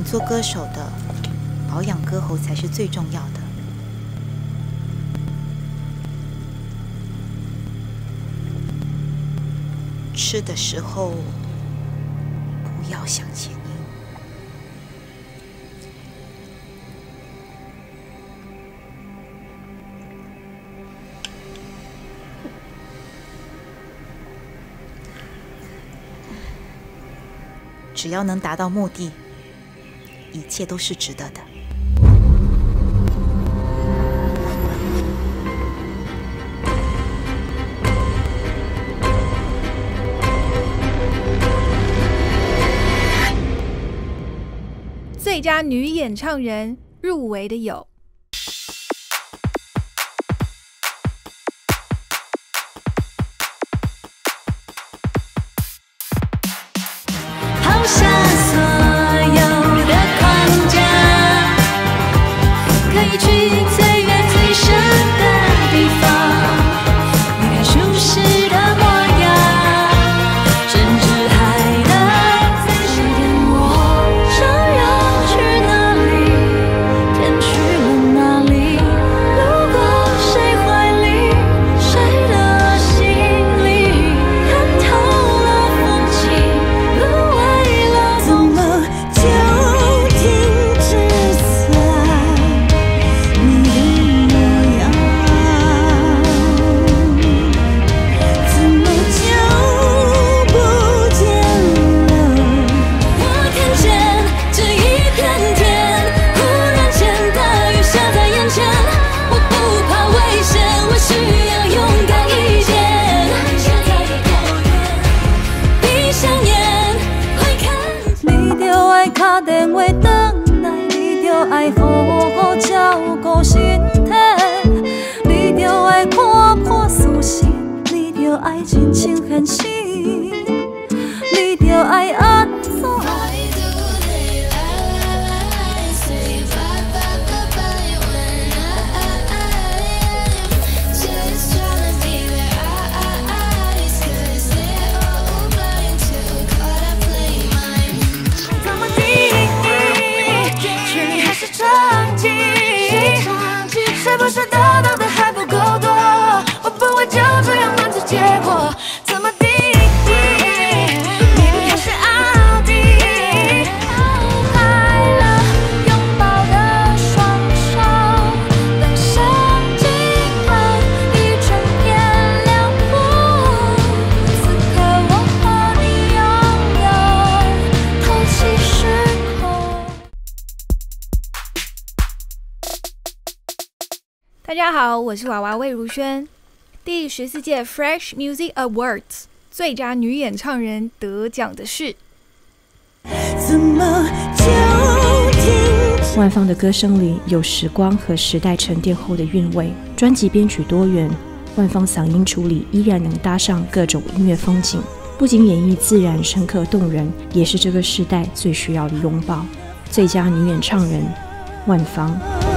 做歌手的，保养歌喉才是最重要的。吃的时候不要想前因。只要能达到目的，一切都是值得的。 最佳女演唱人入围的有抛下所有的框架，可以去最远最深的地方，离开舒适的模样，甚至还能再试点我想要去哪里，天去了哪里，路过谁怀里，谁的心里，看透了风景，路为了怎么就停止在你的模样，怎么就不见了？我看见这一片天，忽然间的雨下在眼前，我不怕危险，我需要勇敢一点。闭上眼会看见，你就爱打电话回来，你就爱好好照顾身体，你就爱看破事实，你就爱亲像现实，你就爱安怎？怎么定义距离还是长期？是不是得到的还不够多？我不会就这样满足结果。怎么定义你不要是奥迪？快乐拥抱的双手，登上镜头，一整片辽阔。此刻我和你拥有透气时空。 大家好，我是娃娃魏如萱。第14届 Fresh Music Awards 最佳女演唱人得奖的是怎么就停止？ 万芳的歌声里有时光和时代沉淀后的韵味，专辑编曲多元，万芳嗓音处理依然能搭上各种音乐风景，不仅演绎自然深刻动人，也是这个时代最需要的拥抱。最佳女演唱人万芳。